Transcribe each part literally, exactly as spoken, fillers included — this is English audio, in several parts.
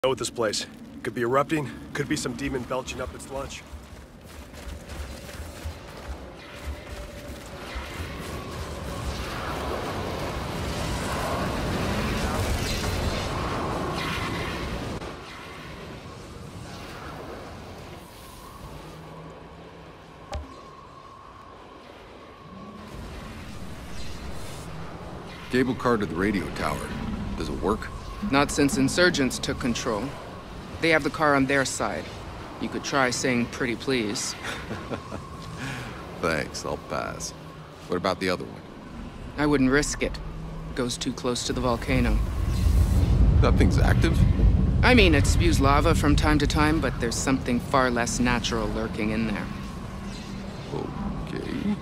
Know with this place. Could be erupting, could be some demon belching up its lunch. Cable car to the radio tower. Does it work? Not since insurgents took control. They have the car on their side. You could try saying pretty please. Thanks, I'll pass. What about the other one? I wouldn't risk it. It goes too close to the volcano. Nothing's active? I mean, it spews lava from time to time, but there's something far less natural lurking in there. Okay.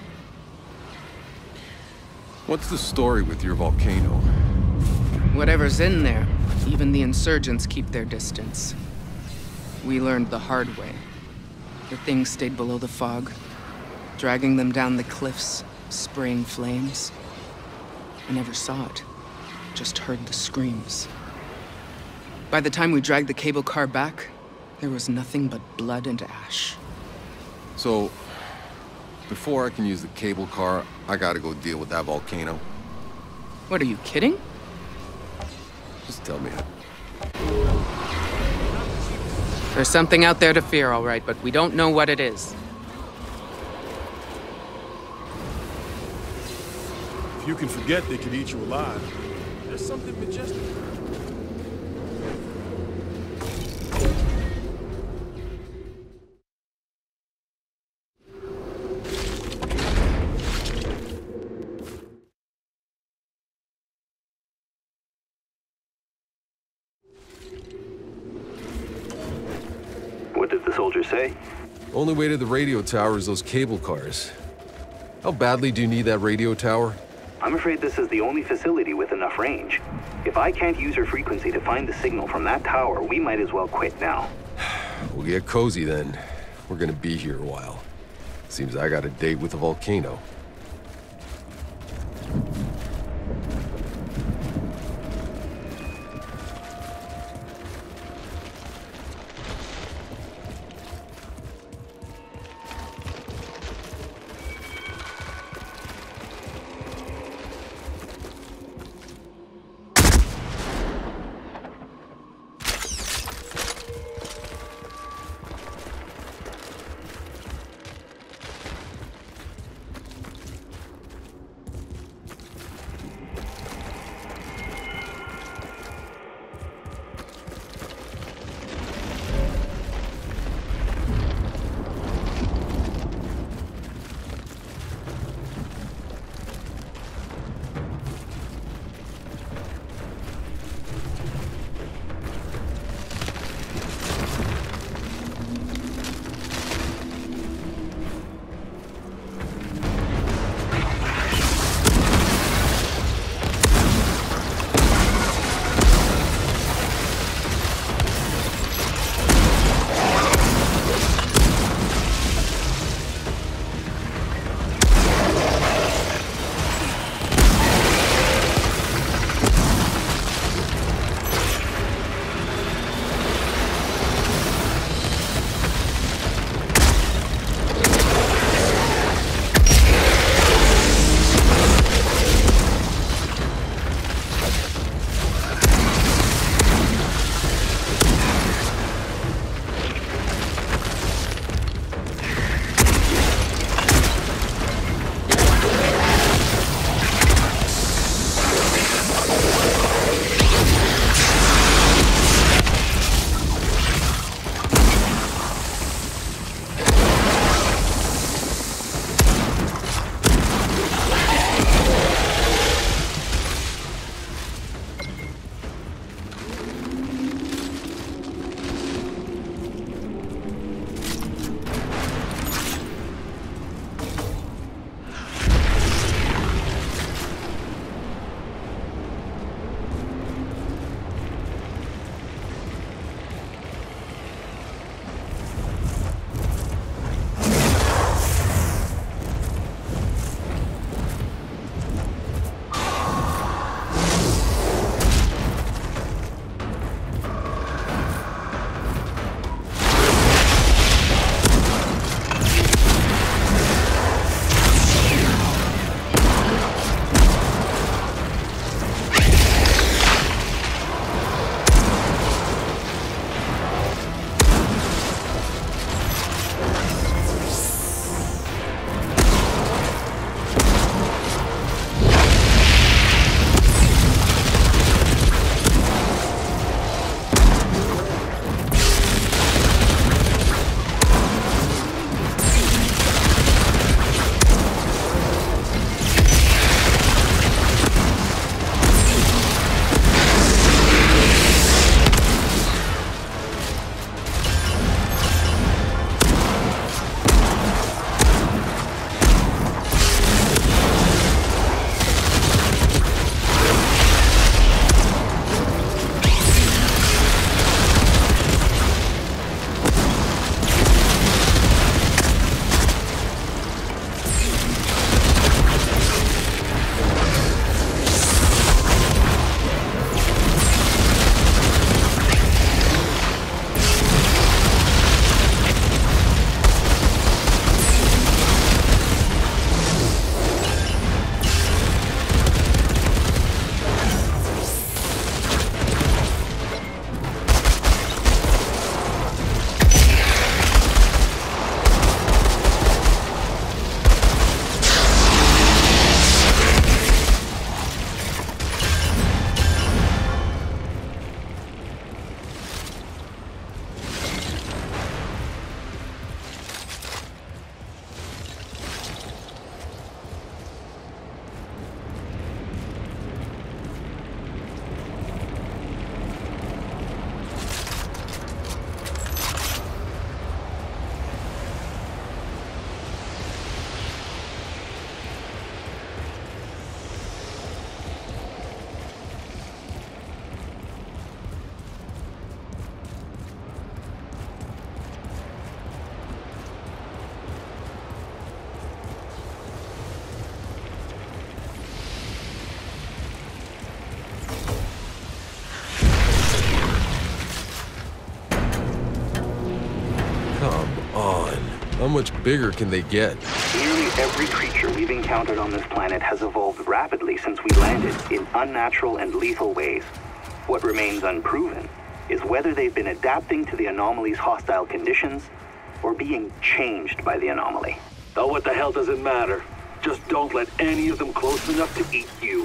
What's the story with your volcano? Whatever's in there, even the insurgents keep their distance. We learned the hard way. The thing stayed below the fog, dragging them down the cliffs, spraying flames. I never saw it, just heard the screams. By the time we dragged the cable car back, there was nothing but blood and ash. So, before I can use the cable car, I gotta go deal with that volcano. What, are you kidding? Just tell me. There's something out there to fear, all right, but we don't know what it is. If you can forget they could eat you alive, there's something majestic about it. What did the soldier say? Only way to the radio tower is those cable cars. How badly do you need that radio tower? I'm afraid this is the only facility with enough range. If I can't use her frequency to find the signal from that tower, we might as well quit now. We'll get cozy then. We're gonna be here a while. Seems I got a date with a volcano. much bigger can they get? Nearly every creature we've encountered on this planet has evolved rapidly since we landed in unnatural and lethal ways. What remains unproven is whether they've been adapting to the anomaly's hostile conditions or being changed by the anomaly. Oh, what the hell does it matter? Just don't let any of them close enough to eat you.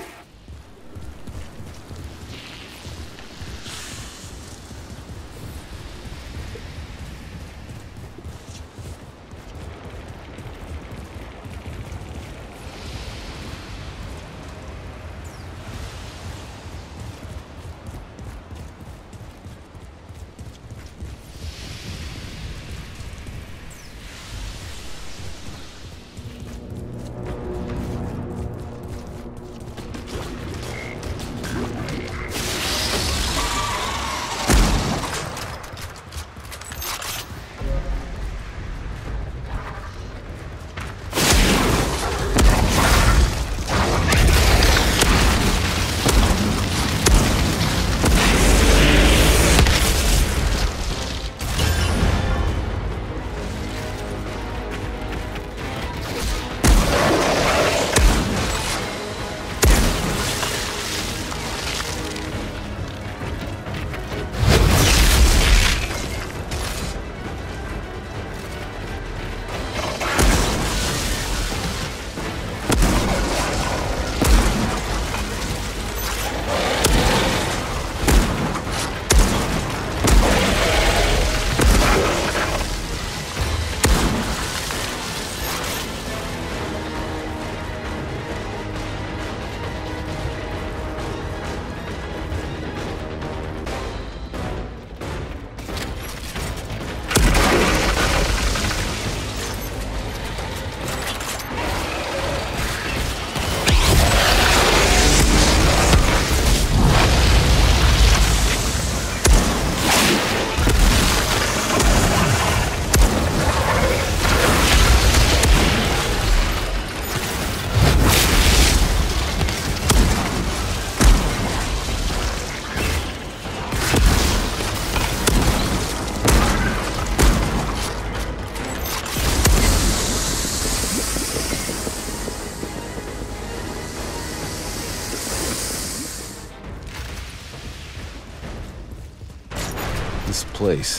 This place.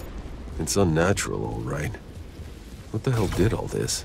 It's unnatural, all right. What the hell did all this?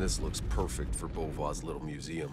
This looks perfect for Beauvoir's little museum.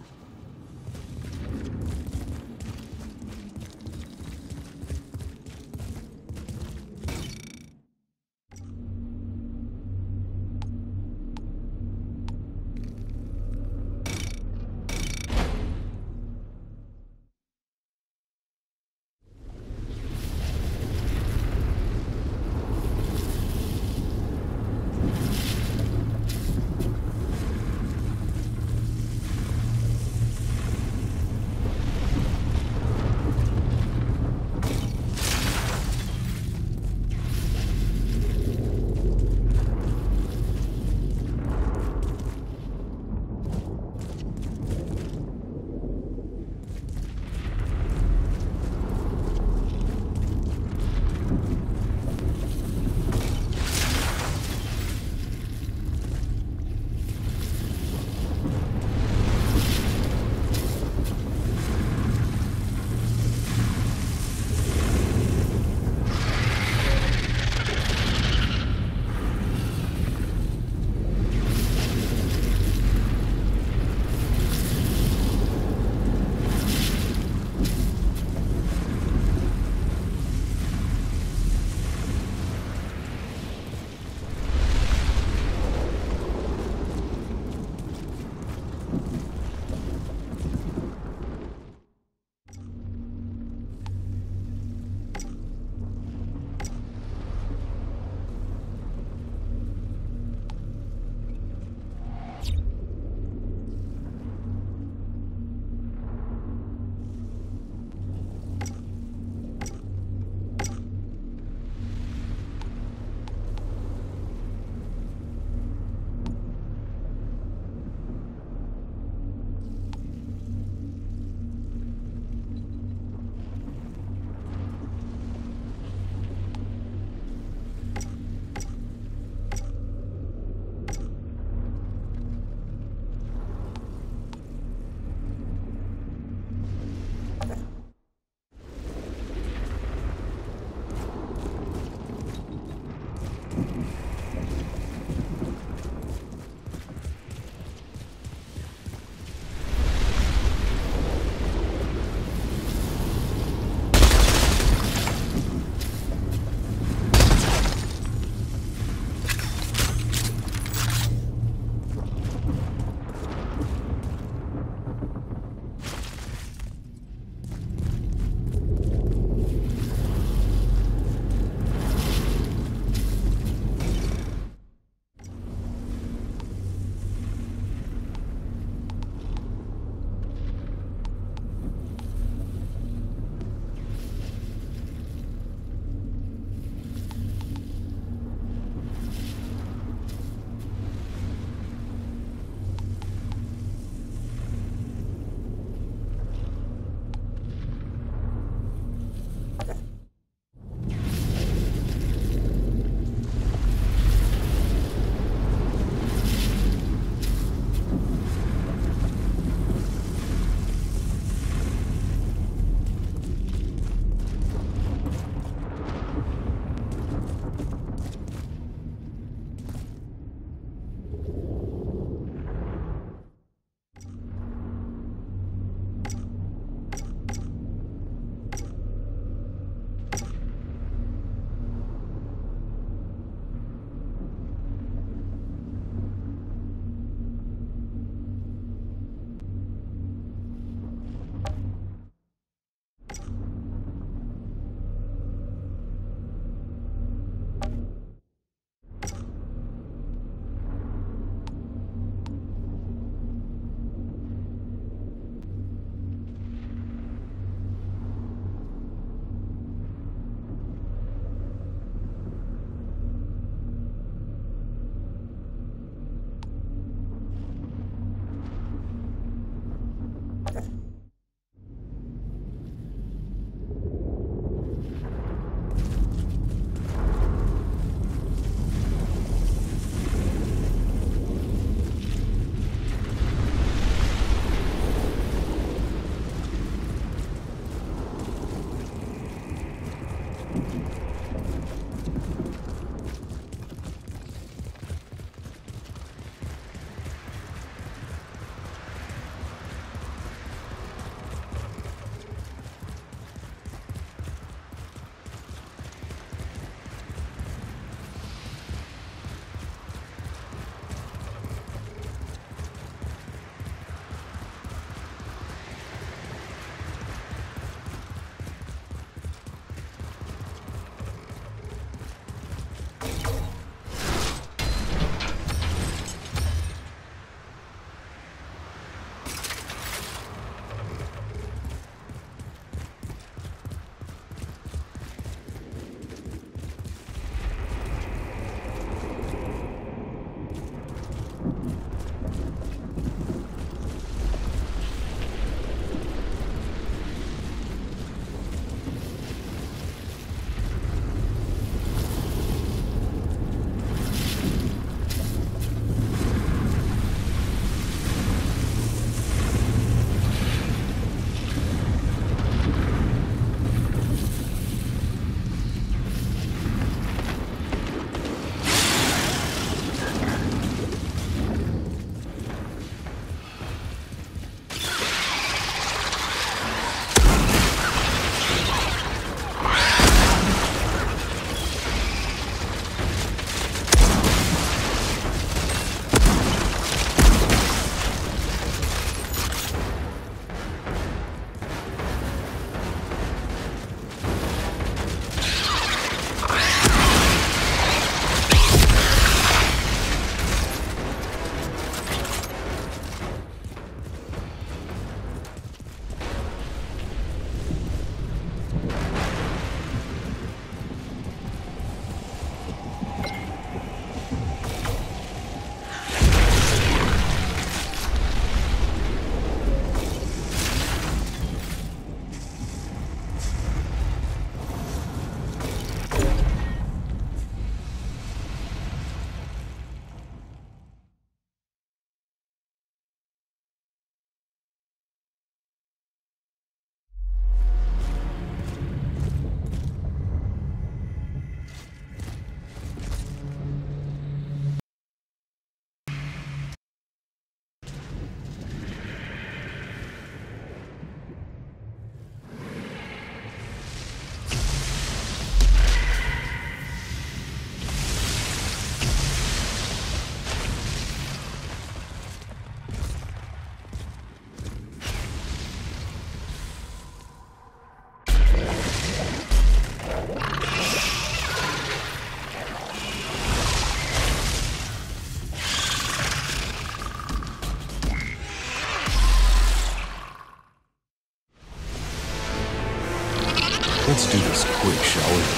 Let's do this quick, shall we?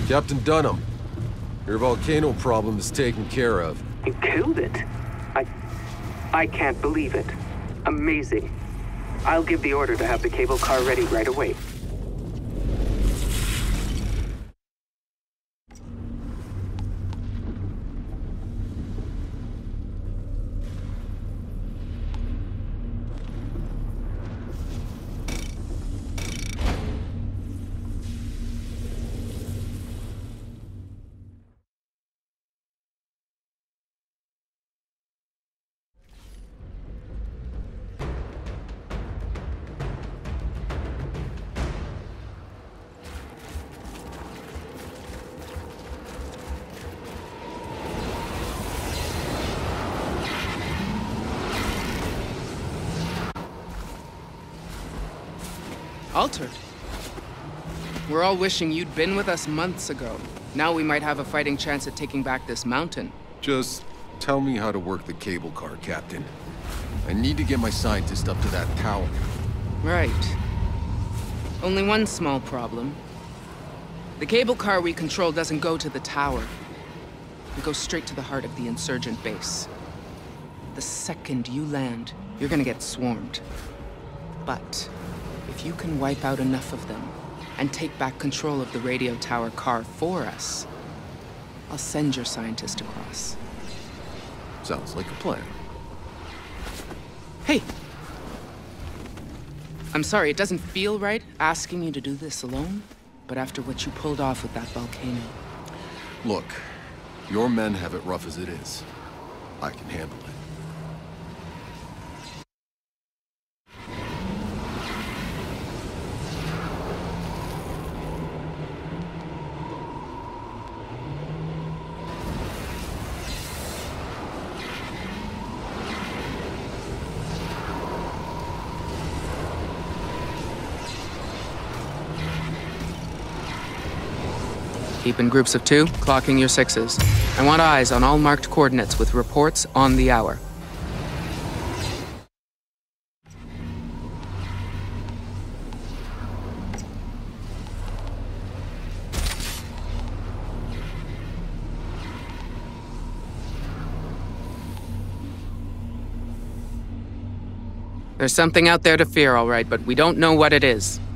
Captain Dunham, your volcano problem is taken care of. You killed it? I... I can't believe it. Amazing. I'll give the order to have the cable car ready right away. Altered? We're all wishing you'd been with us months ago. Now we might have a fighting chance at taking back this mountain. Just tell me how to work the cable car, Captain. I need to get my scientist up to that tower. Right. Only one small problem. The cable car we control doesn't go to the tower. It goes straight to the heart of the insurgent base. The second you land, you're gonna get swarmed. But if you can wipe out enough of them and take back control of the radio tower car for us, I'll send your scientist across. Sounds like a plan. Hey! I'm sorry, it doesn't feel right asking you to do this alone, but after what you pulled off with that volcano... Look, your men have it rough as it is. I can handle it. Keep in groups of two, clocking your sixes. I want eyes on all marked coordinates with reports on the hour. There's something out there to fear, all right, but we don't know what it is.